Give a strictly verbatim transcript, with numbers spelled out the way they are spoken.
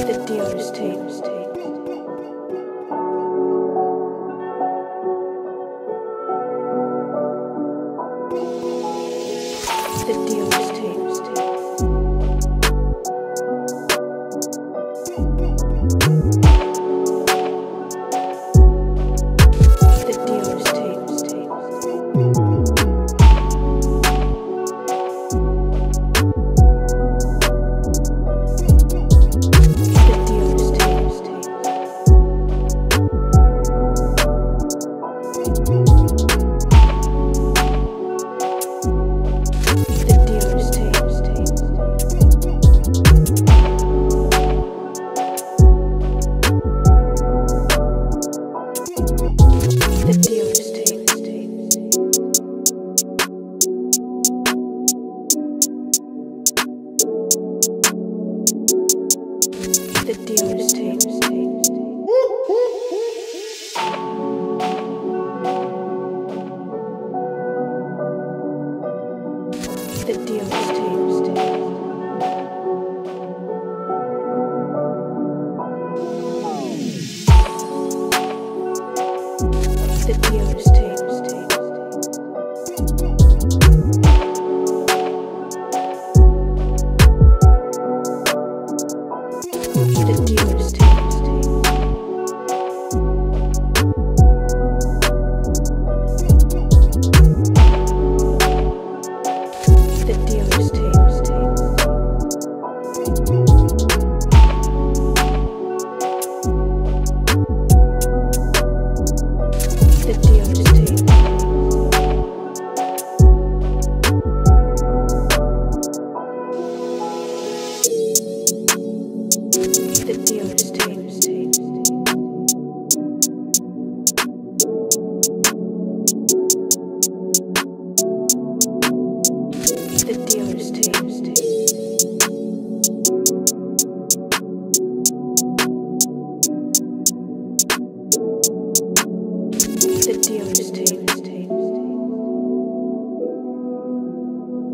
The dealer's tapes. The dealer's tapes. The dealer's tapes. The dealer's tapes. The dealer's tapes. The dealer's tapes. The dealer's tapes. The dealer's tapes. The dealer's tapes. The dealer's tapes. The dealer's tapes. The dealer's tapes.